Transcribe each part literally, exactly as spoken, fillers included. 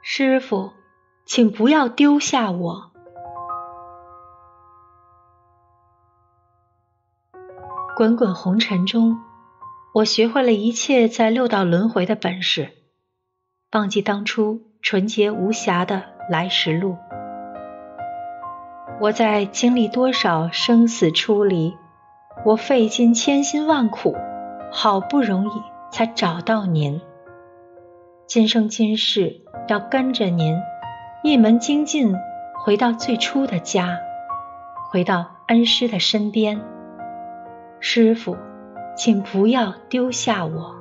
师父，请不要丢下我。滚滚红尘中，我学会了一切在六道轮回的本事，忘记当初纯洁无瑕的来时路。我在经历多少生死出离，我费尽千辛万苦，好不容易才找到您。今生今世要跟着您，一门精进，回到最初的家，回到恩师的身边。师父，请不要丢下我。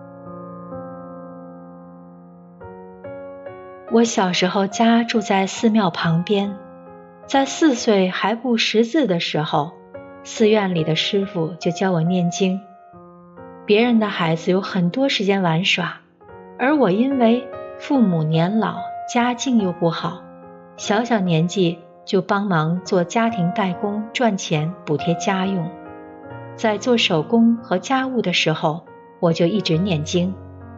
我小时候家住在寺庙旁边，在四岁还不识字的时候，寺院里的师父就教我念经。别人的孩子有很多时间玩耍，而我因为父母年老，家境又不好，小小年纪就帮忙做家庭代工赚钱补贴家用。在做手工和家务的时候，我就一直念经。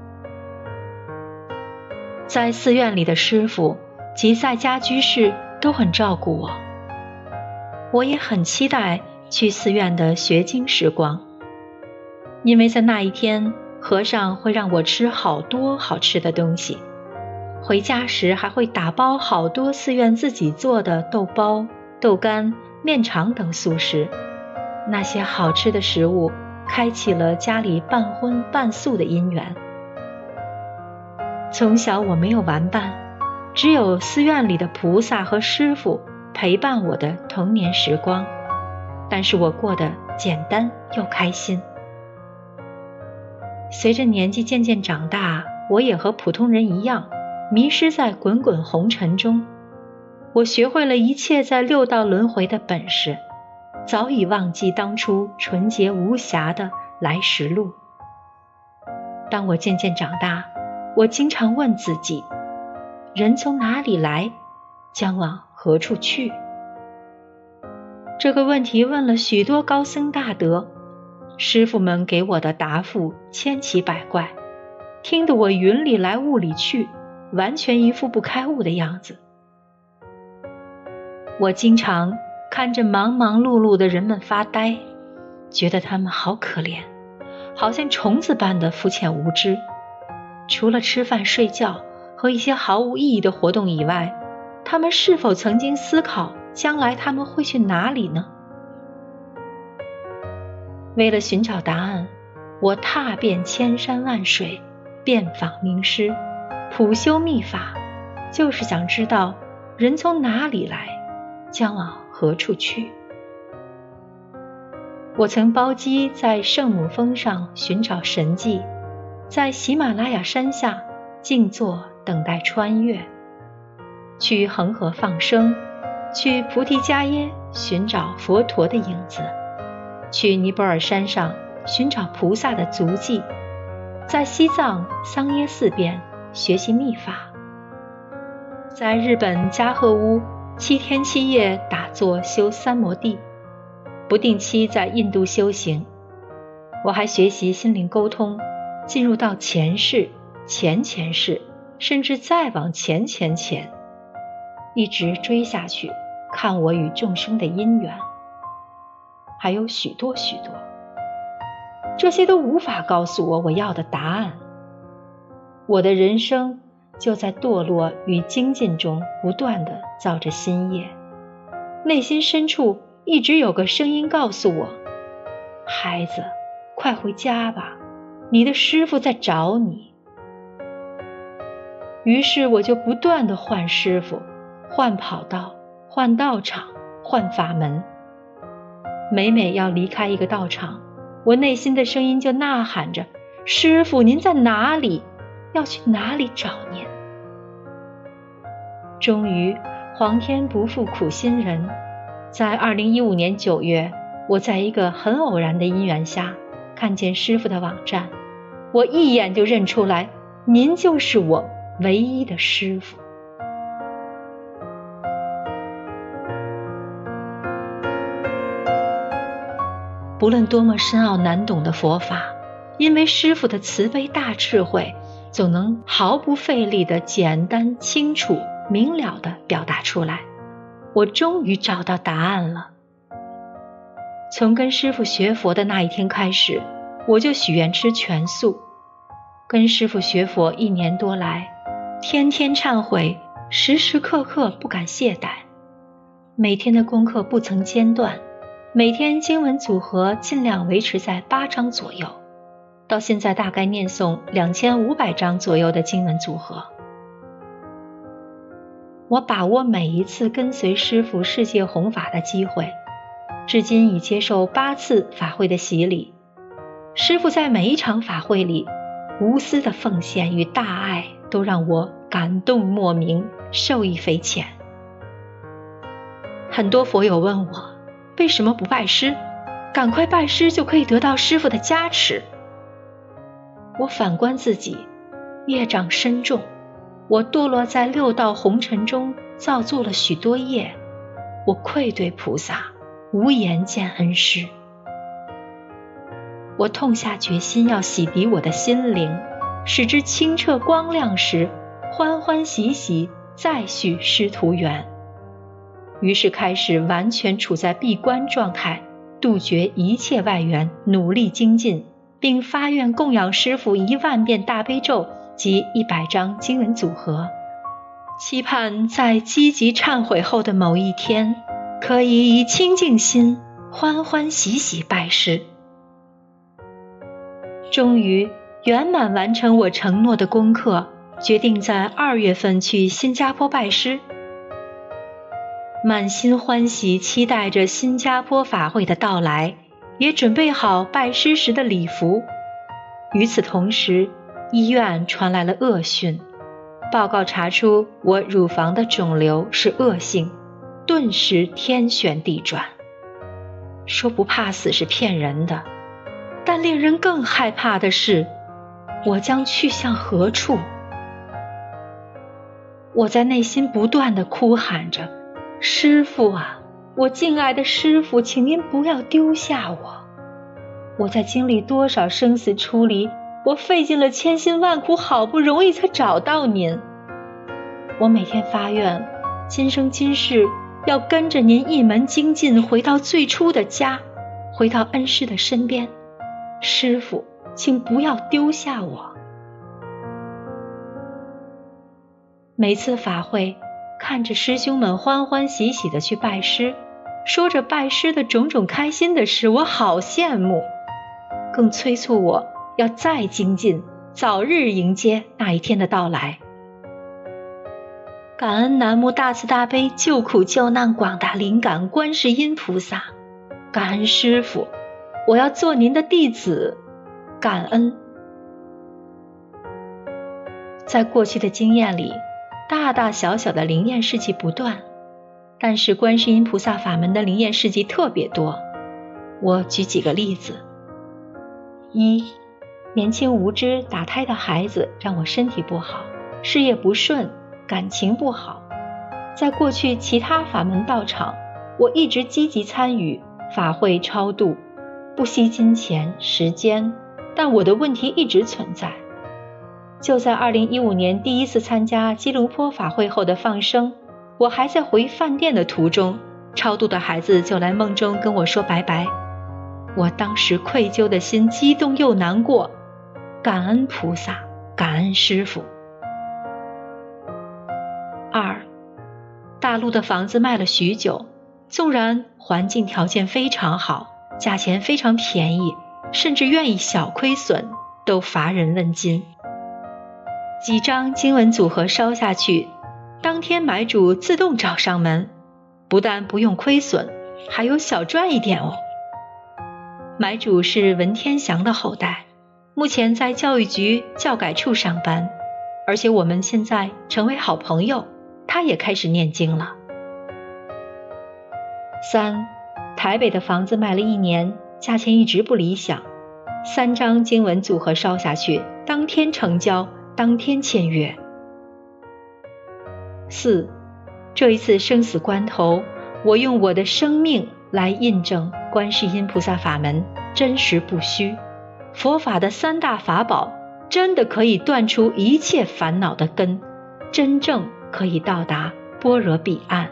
在寺院里的师父及在家居士都很照顾我，我也很期待去寺院的学经时光，因为在那一天，和尚会让我吃好多好吃的东西，回家时还会打包好多寺院自己做的豆包、豆干、面肠等素食。那些好吃的食物开启了家里半荤半素的姻缘。从小我没有玩伴，只有寺院里的菩萨和师父陪伴我的童年时光，但是我过得简单又开心。随着年纪渐渐长大，我也和普通人一样，迷失在滚滚红尘中。我学会了一切在六道轮回的本事，早已忘记当初纯洁无瑕的来时路。当我渐渐长大，我经常问自己，人从哪里来，将往何处去？这个问题问了许多高僧大德，师父们给我的答复千奇百怪，听得我云里来雾里去，完全一副不开悟的样子。我经常看着忙忙碌碌的人们发呆，觉得他们好可怜，好像虫子般的肤浅无知。除了吃饭睡觉和一些毫无意义的活动以外，他们是否曾经思考将来他们会去哪里呢？为了寻找答案，我踏遍千山万水，遍访名师，普修密法，就是想知道人从哪里来，将往何处去。我曾包机在圣母峰上寻找神迹，在喜马拉雅山下静坐等待穿越，去恒河放生，去菩提迦耶寻找佛陀的影子，去尼泊尔山上寻找菩萨的足迹，在西藏桑耶寺边学习密法，在日本加贺屋七天七夜打坐修三摩地，不定期在印度修行。我还学习心灵沟通，进入到前世、前前世，甚至再往前前前，一直追下去，看我与众生的因缘，还有许多许多，这些都无法告诉我我要的答案。我的人生就在堕落与精进中不断地造着新业，内心深处一直有个声音告诉我，孩子，快回家吧，你的师父在找你。于是我就不断地换师父，换跑道，换道场，换法门。每每要离开一个道场，我内心的声音就呐喊着，师父您在哪里？要去哪里找您？终于皇天不负苦心人，在二零一五年九月，我在一个很偶然的因缘下看见师父的网站，我一眼就认出来，您就是我唯一的师父。不论多么深奥难懂的佛法，因为师父的慈悲大智慧， 总能毫不费力地简单、清楚、明了地表达出来。我终于找到答案了。从跟师父学佛的那一天开始，我就许愿吃全素。跟师父学佛一年多来，天天忏悔，时时刻刻不敢懈怠，每天的功课不曾间断，每天经文组合尽量维持在八章左右，到现在大概念诵两千五百章左右的经文组合。我把握每一次跟随师父世界弘法的机会，至今已接受八次法会的洗礼。师父在每一场法会里无私的奉献与大爱，都让我感动莫名，受益匪浅。很多佛友问我，为什么不拜师？赶快拜师就可以得到师父的加持。我反观自己，业障深重，我堕落在六道红尘中，造作了许多业，我愧对菩萨，无颜见恩师。我痛下决心要洗涤我的心灵，使之清澈光亮时，欢欢喜喜再续师徒缘。于是开始完全处在闭关状态，杜绝一切外缘，努力精进，并发愿供养师父一万遍大悲咒及一百章经文组合，期盼在积极忏悔后的某一天，可以以清净心欢欢喜喜拜师。终于圆满完成我承诺的功课，决定在二月份去新加坡拜师。满心欢喜期待着新加坡法会的到来，也准备好拜师时的礼服。与此同时，医院传来了恶讯，报告查出我乳房的肿瘤是恶性，顿时天旋地转。说不怕死是骗人的，但令人更害怕的是，我将去向何处？我在内心不断地哭喊着，师父啊，我敬爱的师父，请您不要丢下我。我在经历多少生死出离，我费尽了千辛万苦，好不容易才找到您。我每天发愿，今生今世要跟着您一门精进，回到最初的家，回到恩师的身边。师父，请不要丢下我。每次法会，看着师兄们欢欢喜喜地去拜师，说着拜师的种种开心的事，我好羡慕，更催促我要再精进，早日迎接那一天的到来。感恩南无大慈大悲救苦救难广大灵感观世音菩萨，感恩师父，我要做您的弟子，感恩。在过去的经验里，大大小小的灵验事迹不断，但是观世音菩萨法门的灵验事迹特别多。我举几个例子。一，年轻无知打胎的孩子让我身体不好，事业不顺，感情不好。在过去其他法门道场，我一直积极参与法会超度，不惜金钱时间，但我的问题一直存在。就在二零一五年第一次参加基卢坡法会后的放生，我还在回饭店的途中，超度的孩子就来梦中跟我说拜拜。我当时愧疚的心激动又难过，感恩菩萨，感恩师父。二，大陆的房子卖了许久，纵然环境条件非常好，价钱非常便宜，甚至愿意小亏损，都乏人问津。几张经文组合烧下去，当天买主自动找上门，不但不用亏损，还有小赚一点哦。买主是文天祥的后代，目前在教育局教改处上班，而且我们现在成为好朋友，他也开始念经了。三，台北的房子卖了一年，价钱一直不理想，三张经文组合烧下去，当天成交，当天签约。四，这一次生死关头，我用我的生命来印证观世音菩萨法门真实不虚，佛法的三大法宝真的可以断除一切烦恼的根，真正可以到达般若彼岸。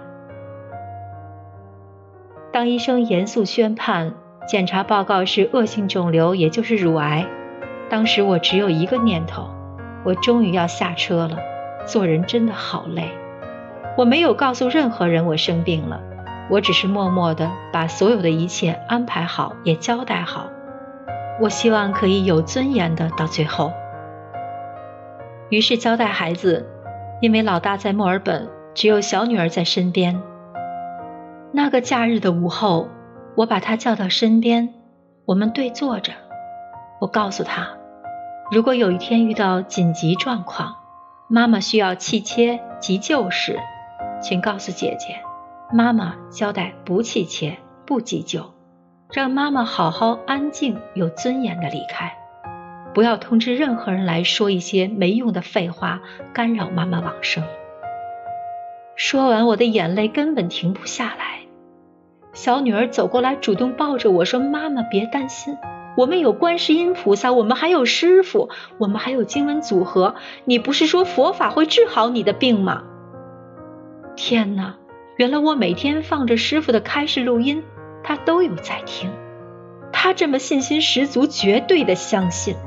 当医生严肃宣判检查报告是恶性肿瘤，也就是乳癌，当时我只有一个念头，我终于要下车了，做人真的好累。我没有告诉任何人我生病了，我只是默默地把所有的一切安排好，也交代好。我希望可以有尊严的到最后。于是交代孩子，因为老大在墨尔本，只有小女儿在身边。那个假日的午后，我把她叫到身边，我们对坐着。我告诉她，如果有一天遇到紧急状况，妈妈需要气切急救时，请告诉姐姐，妈妈交代不气切不急救，让妈妈好好安静有尊严地离开，不要通知任何人来说一些没用的废话，干扰妈妈往生。说完，我的眼泪根本停不下来。小女儿走过来主动抱着我说，妈妈别担心，我们有观世音菩萨，我们还有师父，我们还有经文组合，你不是说佛法会治好你的病吗？天哪，原来我每天放着师父的开示录音，他都有在听，他这么信心十足，绝对的相信。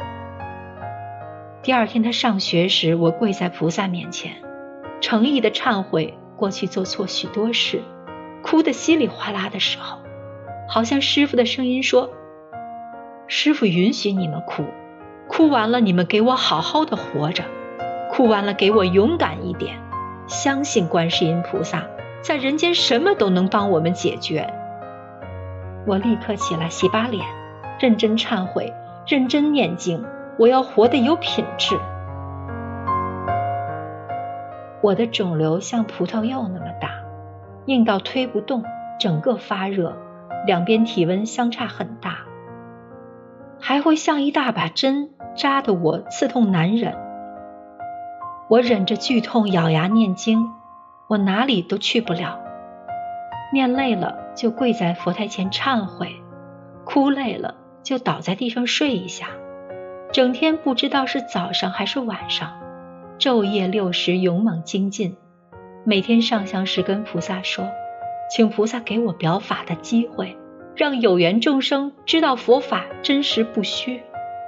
第二天他上学时，我跪在菩萨面前，诚意的忏悔过去做错许多事，哭得稀里哗啦的时候，好像师父的声音说，师父允许你们哭，哭完了你们给我好好的活着，哭完了给我勇敢一点，相信观世音菩萨在人间什么都能帮我们解决。我立刻起来洗把脸，认真忏悔，认真念经，我要活得有品质。我的肿瘤像葡萄柚那么大，硬到推不动，整个发热，两边体温相差很大，还会像一大把针扎得我刺痛难忍。我忍着剧痛咬牙念经，我哪里都去不了，念累了就跪在佛台前忏悔，哭累了就倒在地上睡一下，整天不知道是早上还是晚上，昼夜六时勇猛精进。每天上香时跟菩萨说，请菩萨给我表法的机会，让有缘众生知道佛法真实不虚。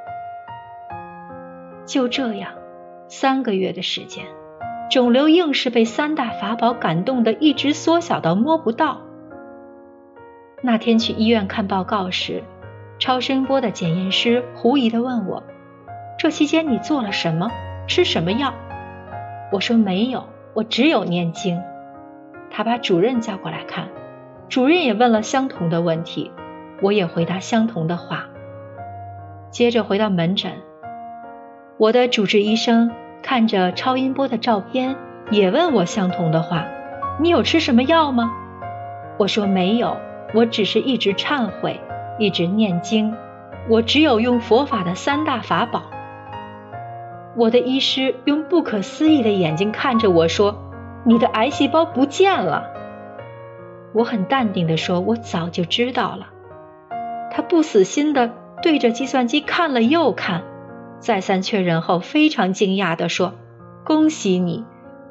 就这样三个月的时间，肿瘤硬是被三大法宝感动的一直缩小到摸不到。那天去医院看报告时，超声波的检验师狐疑地问我，这期间你做了什么？吃什么药？我说没有，我只有念经。他把主任叫过来看，主任也问了相同的问题，我也回答相同的话。接着回到门诊，我的主治医生看着超音波的照片，也问我相同的话，你有吃什么药吗？我说没有，我只是一直忏悔，一直念经，我只有用佛法的三大法宝。我的医师用不可思议的眼睛看着我说，你的癌细胞不见了。我很淡定地说，我早就知道了。他不死心地对着计算机看了又看，再三确认后非常惊讶地说，恭喜你。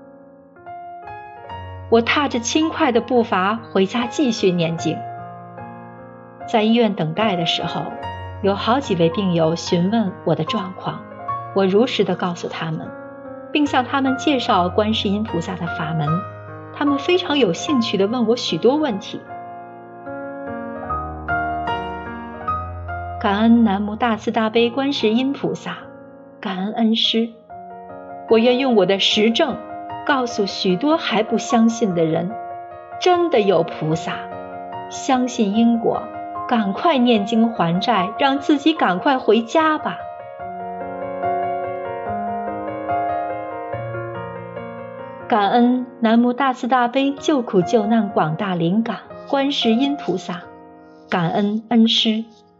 我踏着轻快的步伐回家继续念经。在医院等待的时候，有好几位病友询问我的状况，我如实地告诉他们，并向他们介绍观世音菩萨的法门。他们非常有兴趣地问我许多问题。感恩南无大慈大悲观世音菩萨，感恩恩师。我愿用我的实证告诉许多还不相信的人，真的有菩萨，相信因果，赶快念经还债，让自己赶快回家吧。感恩南无大慈大悲救苦救难广大灵感观世音菩萨，感恩恩师。